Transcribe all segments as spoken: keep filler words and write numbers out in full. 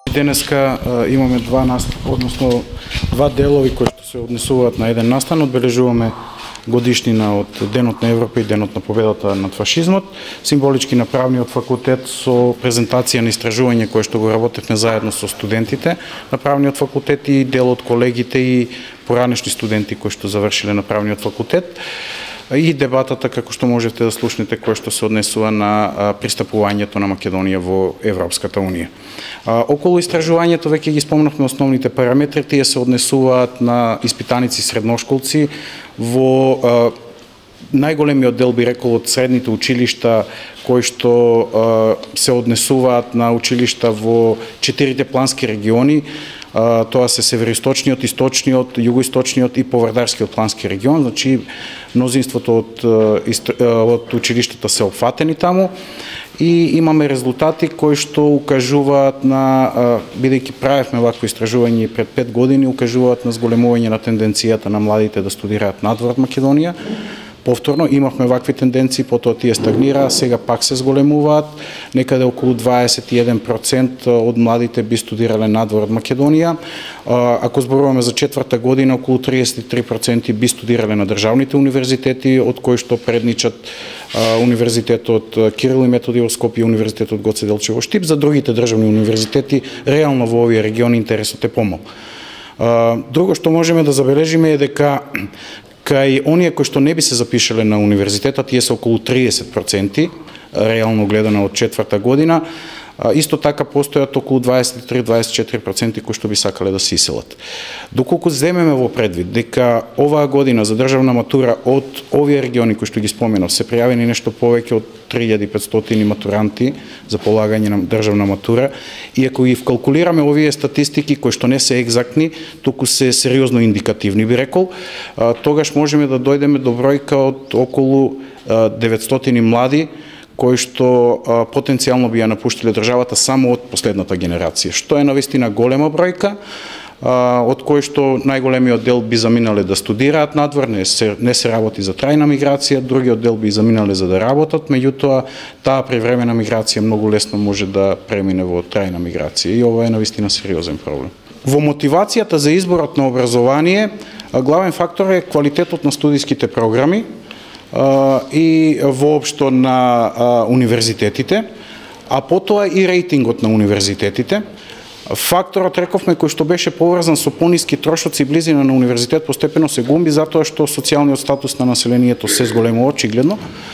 Денеска имаме два настан, односно два делови кои што се однесуваат на еден настан. Одбележуваме годишнина од Денот на Европа и Денот на победата над фашизмот. Символички на правниот факултет со презентација на истражување кое што го работевме заедно со студентите на правниот факултет и дел од колегите и поранешни студенти кои што завршиле на правниот факултет. И дебатата, како што можете да слушнете, кој што се однесува на пристапувањето на Македонија во Европската Унија. Околу истражувањето веќе ги спомнавме основните параметри, тие се однесуваат на испитаници средношколци во најголемиот дел, би рекол, од средните училишта кои што се однесуваат на училишта во четирите плански региони. Тоа се североисточниот, источниот, југоисточниот и поврдарскиот плански регион, значи мнозинството од, од училиштата се опфатени таму и имаме резултати кои што укажуваат на, бидејќи правевме вакво истражување пред пет години, укажуваат на зголемување на тенденцијата на младите да студираат надвор од Македонија. Повторно имавме вакви тенденции, потоа тие стагнираа, сега пак се зголемуваат. Некаде околу дваесет и еден процент од младите би студирале надвор од Македонија. Ако зборуваме за четврта година, околу триесет и три проценти би студирале на државните универзитети, од кои што предничат Универзитетот Кирил и Методи во Скопје и Универзитетот Гоце Делчев во Штип. За другите државни универзитети, реално во овие региони интересот е помал. Друго што можеме да забележиме е дека кај оние кои што не би се запишале на универзитетот, тие се околу триесет проценти, реално гледано од четврта година. Исто така постојат околу дваесет и три до дваесет и четири проценти кои што би сакале да се иселат. Доколку земеме во предвид дека оваа година за државна матура од овие региони кои што ги споменав се пријавени нешто повеќе од три илјади и петстотини матуранти за полагање на државна матура, и ако ги вкалкулираме овие статистики кои што не се екзактни, туку се сериозно индикативни, би рекол, тогаш можеме да дојдеме до бројка од околу деветстотини млади кои што а, потенцијално би ја напуштиле државата само од последната генерација, што е навистина голема бројка, а, од кои што најголемиот дел би заминале да студираат надвор, не се, не се работи за трајна миграција, другиот дел би заминале за да работат, меѓутоа таа привремена миграција многу лесно може да премине во трајна миграција и ова е навистина сериозен проблем. Во мотивацијата за изборот на образование, главен фактор е квалитетот на студиските програми и воопшто на универзитетите, а потоа и рейтингот на универзитетите. Факторот, рековме, кој што беше поврзан со пониски трошоци и близина на универзитет, постепено се гумби затоа што социјалниот статус на населението се зголемува очигледно.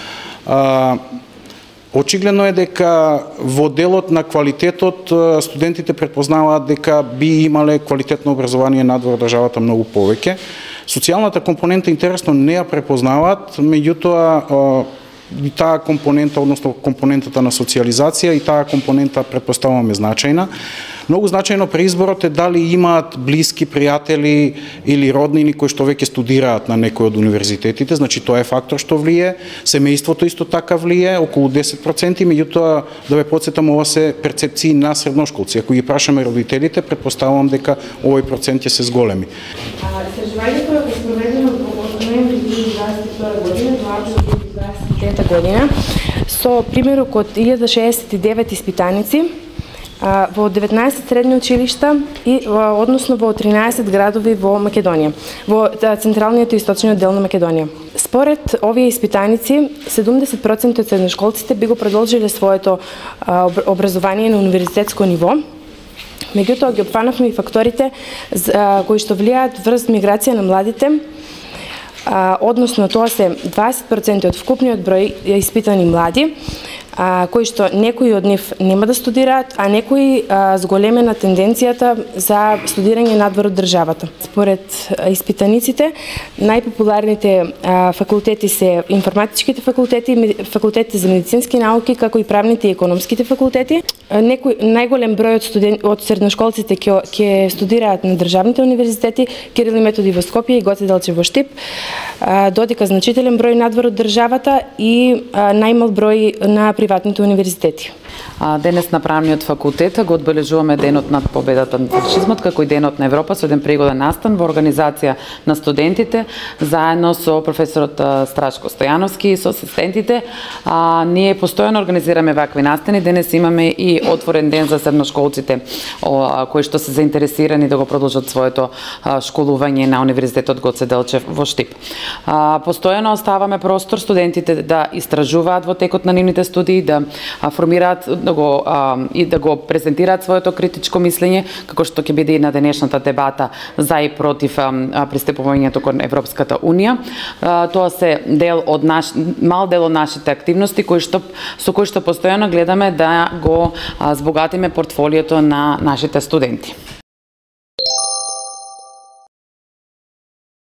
Очигледно е дека во делот на квалитетот студентите претпознаваат дека би имале квалитетно образование надвор државата многу повеќе. Социјалната компонента интересно не ја препознаваат, меѓутоа и таа компонента, односно компонентата на социјализација и таа компонента претпоставуваме значајна. Многу значајно при изборот е дали имаат блиски пријатели или роднини кои што веќе студираат на некој од универзитетите, значи тоа е фактор што влие. Семејството исто така влие, околу десет проценти, меѓутоа да ве потсетам, ова се перцепции на средношколци. Ако ги прашаме родителите, претпоставувам дека овој процент ќе се зголеми. Истражувањето е спроведено од ноември две илјади дваесет и втора година до април две илјади дваесет и трета година со примерок од илјада шеесет и девет испитаници во деветнаесет средни училишта и односно во тринаесет градови во Македонија, во централниот и источниот дел на Македонија. Според овие испитаници, седумдесет проценти од средношколците би го продолжиле своето образование на универзитетско ниво. Меѓутоа ги опфанавме и факторите кои што влијаат врз миграција на младите, односно тоа се дваесет проценти од вкупниот број испитани млади, а, кои што некои од нив нема да студираат, а некои а, зголемена тенденцијата за студирање надвор од државата. Според а, испитаниците, најпопуларните а, факултети се информатичките факултети, факултетите за медицински науки, како и правните и економските факултети. Некој најголем број од студен... од средношколците ќе ќе студираат на државните универзитети Кирил и Методи во Скопје и Гоце Делчев во Штип, а, додека значителен број надвор од државата и а, најмал број на приватните универзитети. Денес на Правниот факултет го одбележуваме денот над победата над фашизмот како и денот на Европа со еден пригоден настан во организација на студентите заедно со професорот Страшко Стојановски и со асистентите. А, ние постојано организираме вакви настани. Денес имаме и отворен ден за средношколците кои што се заинтересирани да го продолжат своето школување на Универзитетот Гоце Делчев во Штип. А, постојано оставаме простор студентите да истражуваат во текот на нивните студии, да формираат да го а, и да го презентираат своето критичко мислење, како што ќе биде и на денешната дебата за и против а, пристапувањето кон Европската унија. А, тоа се дел од наш мал дел од нашите активности кои што со кои што постојано гледаме да го а, збогатиме портфолиото на нашите студенти.